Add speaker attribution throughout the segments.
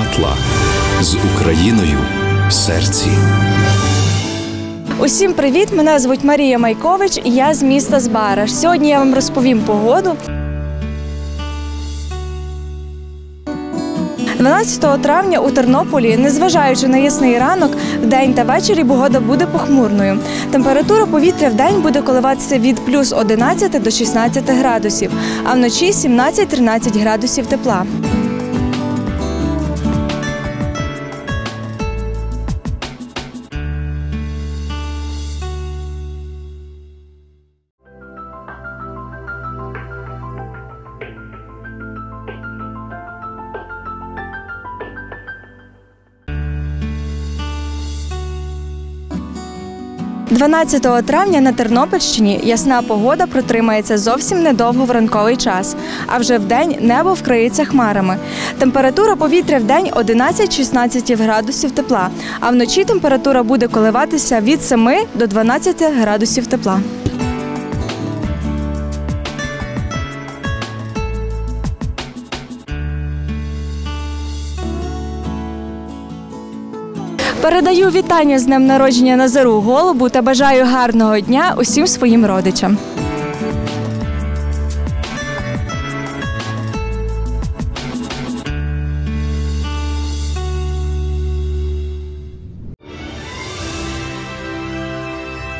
Speaker 1: Матла з Україною в серці.
Speaker 2: Усім привіт! Мене звуть Марія Майкович і я з міста Збараж. Сьогодні я вам розповім погоду. 12 травня у Тернополі, незважаючи на ясний ранок, вдень та ввечері погода буде похмурною. Температура повітря вдень буде коливатися від плюс 11 до 16 градусів, а вночі 17-13 градусів тепла. – 12 травня на Тернопільщині ясна погода протримається зовсім недовго в ранковий час, а вже вдень небо вкриється хмарами. Температура повітря вдень 11-16 градусів тепла, а вночі температура буде коливатися від 7 до 12 градусів тепла. Передаю вітання з днем народження Назару Голубу та бажаю гарного дня усім своїм родичам.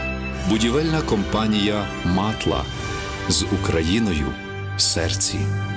Speaker 1: Будівельна компанія «Матла» з Україною в серці.